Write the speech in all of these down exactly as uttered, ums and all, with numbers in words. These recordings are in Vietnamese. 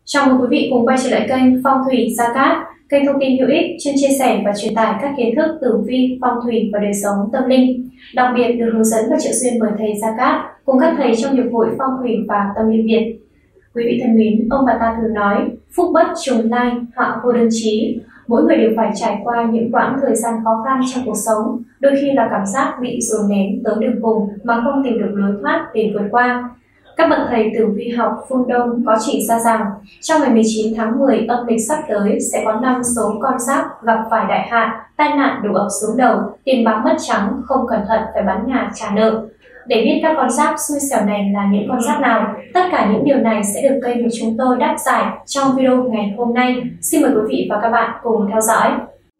Chào mừng quý vị cùng quay trở lại kênh Phong thủy Gia Cát, kênh thông tin hữu ích chuyên chia sẻ và truyền tải các kiến thức tử vi, phong thủy và đời sống tâm linh. Đặc biệt được hướng dẫn và trợ duyên bởi thầy Gia Cát cùng các thầy trong Hiệp hội Phong thủy và Tâm linh Việt. Quý vị thân mến, ông bà ta thường nói phúc bất trùng lai, họa vô đơn chí. Mỗi người đều phải trải qua những quãng thời gian khó khăn trong cuộc sống, đôi khi là cảm giác bị dồn nén tới đường cùng mà không tìm được lối thoát để vượt qua. Các bậc thầy tử vi học phương Đông có chỉ ra rằng trong ngày mười chín tháng mười âm lịch sắp tới sẽ có năm số con giáp gặp phải đại hạn, tai nạn đổ ập xuống đầu, tiền bạc mất trắng, không cẩn thận phải bán nhà trả nợ. Để biết các con giáp xui xẻo này là những con giáp nào, tất cả những điều này sẽ được kênh của chúng tôi đáp giải trong video ngày hôm nay. Xin mời quý vị và các bạn cùng theo dõi.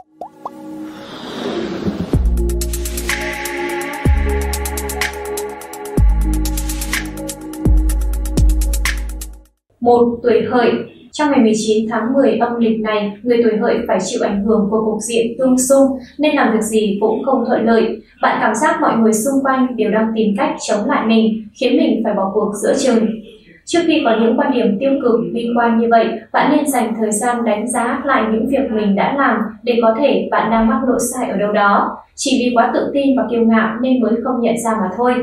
một. Tuổi Hợi. Trong ngày mười chín tháng mười âm lịch này, người tuổi Hợi phải chịu ảnh hưởng của cục diện tương xung nên làm việc gì cũng không thuận lợi. Bạn cảm giác mọi người xung quanh đều đang tìm cách chống lại mình, khiến mình phải bỏ cuộc giữa chừng. Trước khi có những quan điểm tiêu cực liên quan như vậy, bạn nên dành thời gian đánh giá lại những việc mình đã làm để có thể bạn đang mắc lỗi sai ở đâu đó. Chỉ vì quá tự tin và kiêu ngạo nên mới không nhận ra mà thôi.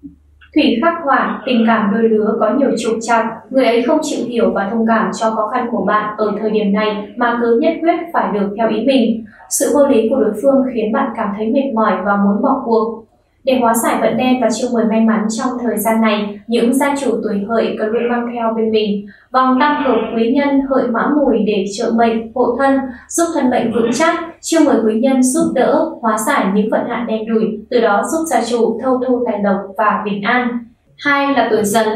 Thủy khắc hỏa, tình cảm đôi lứa có nhiều trục trặc, người ấy không chịu hiểu và thông cảm cho khó khăn của bạn ở thời điểm này mà cứ nhất quyết phải được theo ý mình. Sự vô lý của đối phương khiến bạn cảm thấy mệt mỏi và muốn bỏ cuộc. Để hóa giải vận đen và chiêu mời may mắn trong thời gian này, những gia chủ tuổi Hợi cần luôn mang theo bên mình vòng tam hợp quý nhân Hợi Mão Mùi để trợ mệnh, hộ thân, giúp thân mệnh vững chắc. Chiêu mời quý nhân giúp đỡ, hóa giải những vận hạn đen đủi, từ đó giúp gia chủ thâu thu tài lộc và bình an. Hai là tuổi Dần.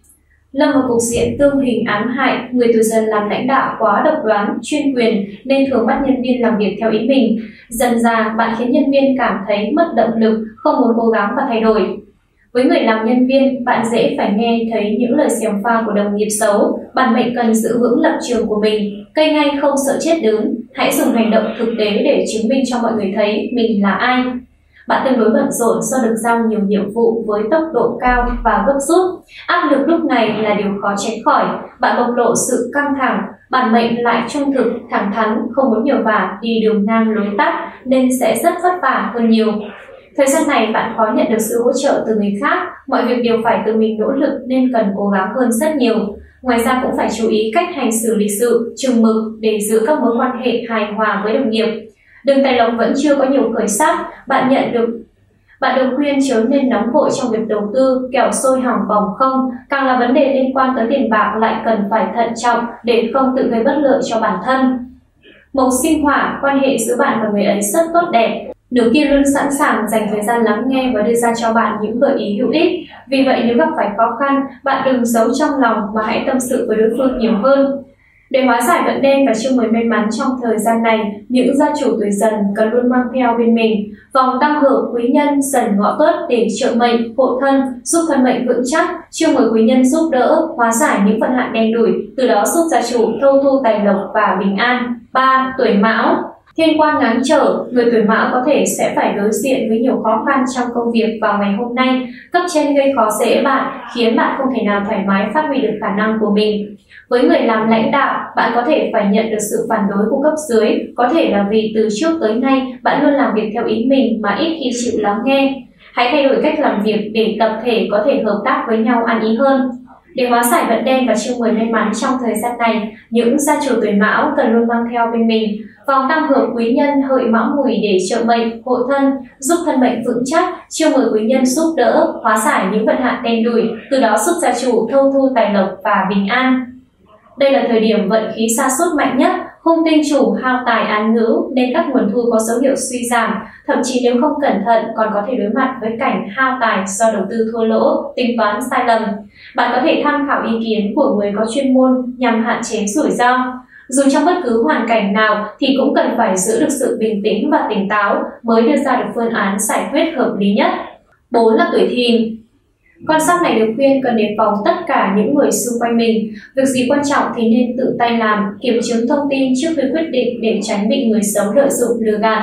Lâm vào cục diện tương hình ám hại, người tuổi Dần làm lãnh đạo quá độc đoán, chuyên quyền nên thường bắt nhân viên làm việc theo ý mình. Dần dà, bạn khiến nhân viên cảm thấy mất động lực, không muốn cố gắng và thay đổi. Với người làm nhân viên, bạn dễ phải nghe thấy những lời xèm pha của đồng nghiệp xấu. Bản mệnh cần giữ vững lập trường của mình, cây ngay không sợ chết đứng. Hãy dùng hành động thực tế để chứng minh cho mọi người thấy mình là ai. Bạn tương đối bận rộn do được giao nhiều nhiệm vụ với tốc độ cao và gấp rút. Áp lực lúc này là điều khó tránh khỏi. Bạn bộc lộ sự căng thẳng, bản mệnh lại trung thực, thẳng thắn, không muốn nhờ vả đi đường ngang lối tắt nên sẽ rất vất vả hơn nhiều. Thời gian này bạn khó nhận được sự hỗ trợ từ người khác, mọi việc đều phải tự mình nỗ lực nên cần cố gắng hơn rất nhiều. Ngoài ra cũng phải chú ý cách hành xử lịch sự, chừng mực để giữ các mối quan hệ hài hòa với đồng nghiệp. Đường tài lộc vẫn chưa có nhiều khởi sắc, bạn nhận được bạn được khuyên chớ nên nóng vội trong việc đầu tư, kẻo sôi hỏng bỏng không. Càng là vấn đề liên quan tới tiền bạc lại cần phải thận trọng để không tự gây bất lợi cho bản thân. Mộc sinh hỏa, quan hệ giữa bạn và người ấy rất tốt đẹp. Nửa kia luôn sẵn sàng dành thời gian lắng nghe và đưa ra cho bạn những gợi ý hữu ích. Vì vậy nếu gặp phải khó khăn, bạn đừng giấu trong lòng mà hãy tâm sự với đối phương nhiều hơn. Để hóa giải vận đen và chiêu mời may mắn trong thời gian này, những gia chủ tuổi Dần cần luôn mang theo bên mình vòng tam hợp quý nhân Dần Ngọ Tuất để trợ mệnh, hộ thân, giúp thân mệnh vững chắc. Chiêu mời quý nhân giúp đỡ, hóa giải những vận hạn đen đủi, từ đó giúp gia chủ thâu thu tài lộc và bình an. Ba. Tuổi Mão. Thiên quan ngáng trở, người tuổi Mão có thể sẽ phải đối diện với nhiều khó khăn trong công việc vào ngày hôm nay. Cấp trên gây khó dễ bạn, khiến bạn không thể nào thoải mái phát huy được khả năng của mình. Với người làm lãnh đạo, bạn có thể phải nhận được sự phản đối của cấp dưới, có thể là vì từ trước tới nay bạn luôn làm việc theo ý mình mà ít khi chịu lắng nghe. Hãy thay đổi cách làm việc để tập thể có thể hợp tác với nhau ăn ý hơn. Để hóa giải vận đen và chiêu mời may mắn trong thời gian này, những gia chủ tuổi Mão cần luôn mang theo bên mình vòng tam hợp quý nhân Hợi Mão Mùi để trợ mệnh, hộ thân, giúp thân mệnh vững chắc. Chiêu mời quý nhân giúp đỡ, hóa giải những vận hạn đen đủi, từ đó giúp gia chủ thâu thu tài lộc và bình an. Đây là thời điểm vận khí sa sút mạnh nhất, hung tinh chủ hao tài án ngữ nên các nguồn thu có dấu hiệu suy giảm, thậm chí nếu không cẩn thận còn có thể đối mặt với cảnh hao tài do đầu tư thua lỗ, tính toán sai lầm. Bạn có thể tham khảo ý kiến của người có chuyên môn nhằm hạn chế rủi ro. Dù trong bất cứ hoàn cảnh nào thì cũng cần phải giữ được sự bình tĩnh và tỉnh táo mới đưa ra được phương án giải quyết hợp lý nhất. Bốn là tuổi Thìn. Con giáp này được khuyên cần đề phòng tất cả những người xung quanh mình. Việc gì quan trọng thì nên tự tay làm, kiểm chứng thông tin trước khi quyết định để tránh bị người xấu lợi dụng lừa gạt.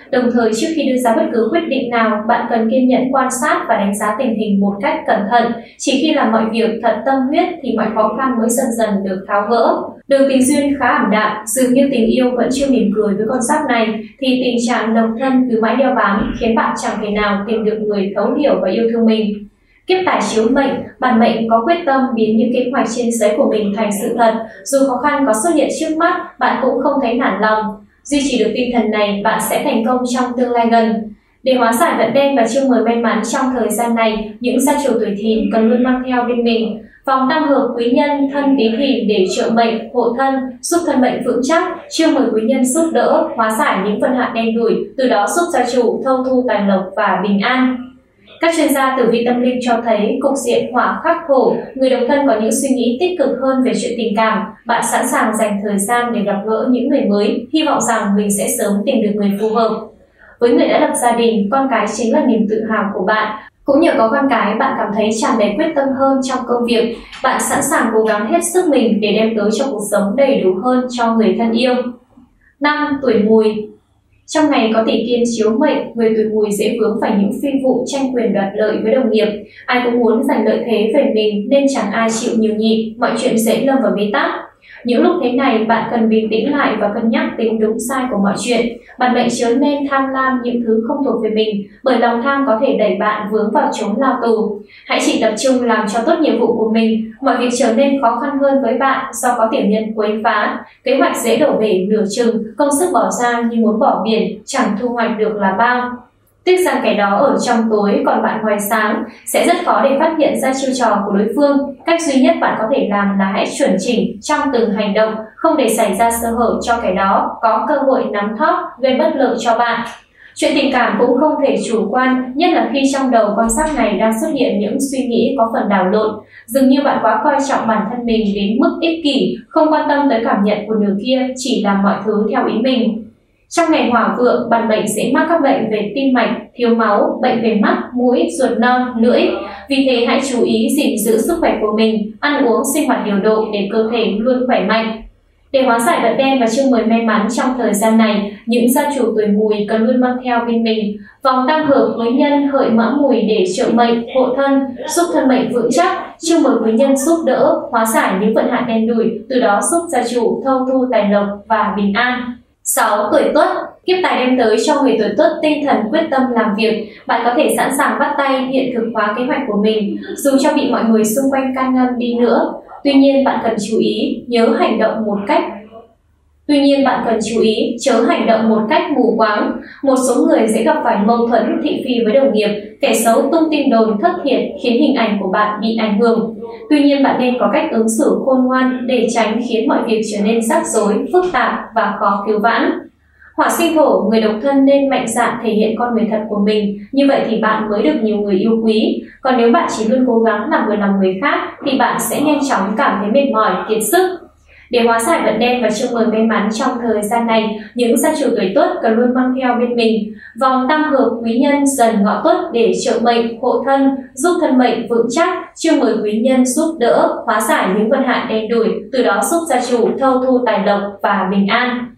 Đồng thời, trước khi đưa ra bất cứ quyết định nào, bạn cần kiên nhẫn quan sát và đánh giá tình hình một cách cẩn thận. Chỉ khi làm mọi việc thật tâm huyết thì mọi khó khăn mới dần dần được tháo gỡ. Đường tình duyên khá ảm đạm, dường như tình yêu vẫn chưa mỉm cười với con giáp này, thì tình trạng độc thân cứ mãi đeo bám khiến bạn chẳng thể nào tìm được người thấu hiểu và yêu thương mình. Kiếp tài chiếu mệnh, bản mệnh có quyết tâm biến những kế hoạch trên giấy của mình thành sự thật. Dù khó khăn có xuất hiện trước mắt, bạn cũng không thấy nản lòng. Duy trì được tinh thần này, bạn sẽ thành công trong tương lai gần. Để hóa giải vận đen và chương mời may mắn trong thời gian này, những gia chủ tuổi Thìn cần luôn mang theo bên mình vòng tam hợp quý nhân thân Tý Thìn để trợ mệnh, hộ thân, giúp thân mệnh vững chắc. Chương mời quý nhân giúp đỡ, hóa giải những vận hạn đen đủi, từ đó giúp gia chủ thâu thu tài lộc và bình an. Các chuyên gia tử vi tâm linh cho thấy cục diện hỏa khắc thổ, người độc thân có những suy nghĩ tích cực hơn về chuyện tình cảm. Bạn sẵn sàng dành thời gian để gặp gỡ những người mới, hy vọng rằng mình sẽ sớm tìm được người phù hợp. Với người đã lập gia đình, con cái chính là niềm tự hào của bạn. Cũng nhờ có con cái, bạn cảm thấy tràn đầy quyết tâm hơn trong công việc. Bạn sẵn sàng cố gắng hết sức mình để đem tới cho cuộc sống đầy đủ hơn cho người thân yêu. Năm. Tuổi Mùi. Trong ngày có tỷ kiên chiếu mệnh, người tuổi Mùi dễ vướng phải những phi vụ tranh quyền đoạt lợi với đồng nghiệp. Ai cũng muốn giành lợi thế về mình nên chẳng ai chịu nhường nhịn, mọi chuyện dễ lâm vào bế tắc. Những lúc thế này, bạn cần bình tĩnh lại và cân nhắc tính đúng sai của mọi chuyện. Bản mệnh chớ nên tham lam những thứ không thuộc về mình, bởi lòng tham có thể đẩy bạn vướng vào chốn lao tù. Hãy chỉ tập trung làm cho tốt nhiệm vụ của mình, mọi việc trở nên khó khăn hơn với bạn do có tiểu nhân quấy phá. Kế hoạch dễ đổ bể nửa chừng, công sức bỏ ra như muốn bỏ biển, chẳng thu hoạch được là bao. Tiếc rằng kẻ đó ở trong tối còn bạn ngoài sáng, sẽ rất khó để phát hiện ra chiêu trò của đối phương. Cách duy nhất bạn có thể làm là hãy chuẩn chỉnh trong từng hành động, không để xảy ra sơ hở cho kẻ đó có cơ hội nắm thóp gây bất lợi cho bạn. Chuyện tình cảm cũng không thể chủ quan, nhất là khi trong đầu con giáp này đang xuất hiện những suy nghĩ có phần đảo lộn. Dường như bạn quá coi trọng bản thân mình đến mức ích kỷ, không quan tâm tới cảm nhận của nửa kia, chỉ làm mọi thứ theo ý mình. Trong ngày hỏa vượng, bản mệnh sẽ mắc các bệnh về tim mạch, thiếu máu, bệnh về mắt, mũi, ruột non, lưỡi. Vì thế hãy chú ý gìn giữ sức khỏe của mình, ăn uống sinh hoạt điều độ để cơ thể luôn khỏe mạnh. Để hóa giải vận đen và chương mời may mắn trong thời gian này, những gia chủ tuổi Mùi cần luôn mang theo bên mình vòng tam hợp quý nhân Hợi Mã Mùi để trợ mệnh, hộ thân, giúp thân mệnh vững chắc. Chương mời quý nhân giúp đỡ, hóa giải những vận hạn đen đủi, từ đó giúp gia chủ thâu thu tài lộc và bình an. Sáu. Tuổi Tuất. Kiếp tài đem tới cho người tuổi Tuất tinh thần quyết tâm làm việc. Bạn có thể sẵn sàng bắt tay hiện thực hóa kế hoạch của mình, dù cho bị mọi người xung quanh can ngăn đi nữa. Tuy nhiên bạn cần chú ý, nhớ hành động một cách Tuy nhiên bạn cần chú ý, chớ hành động một cách mù quáng. Một số người dễ gặp phải mâu thuẫn thị phi với đồng nghiệp, kẻ xấu tung tin đồn thất thiệt khiến hình ảnh của bạn bị ảnh hưởng. Tuy nhiên bạn nên có cách ứng xử khôn ngoan để tránh khiến mọi việc trở nên rắc rối, phức tạp và khó cứu vãn. Hỏa sinh thổ, người độc thân nên mạnh dạn thể hiện con người thật của mình, như vậy thì bạn mới được nhiều người yêu quý. Còn nếu bạn chỉ luôn cố gắng làm vừa lòng người khác thì bạn sẽ nhanh chóng cảm thấy mệt mỏi, kiệt sức. Để hóa giải vận đen và chương mời may mắn trong thời gian này, những gia chủ tuổi Tuất cần luôn mang theo bên mình vòng tam hợp quý nhân Dần Ngọ Tuất để trợ mệnh, hộ thân, giúp thân mệnh vững chắc. Chương mời quý nhân giúp đỡ, hóa giải những vận hạn đen đủi, từ đó giúp gia chủ thâu thu tài lộc và bình an.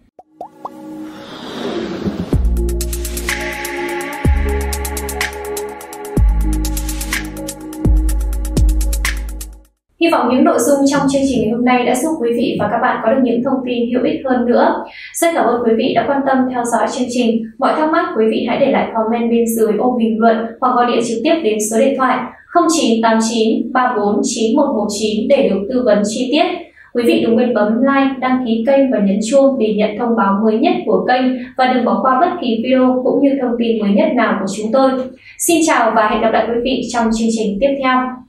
Hy vọng những nội dung trong chương trình ngày hôm nay đã giúp quý vị và các bạn có được những thông tin hữu ích hơn nữa. Rất cảm ơn quý vị đã quan tâm theo dõi chương trình. Mọi thắc mắc quý vị hãy để lại comment bên dưới ô bình luận hoặc gọi điện trực tiếp đến số điện thoại không chín tám chín ba bốn chín một một chín để được tư vấn chi tiết. Quý vị đừng quên bấm like, đăng ký kênh và nhấn chuông để nhận thông báo mới nhất của kênh và đừng bỏ qua bất kỳ video cũng như thông tin mới nhất nào của chúng tôi. Xin chào và hẹn gặp lại quý vị trong chương trình tiếp theo.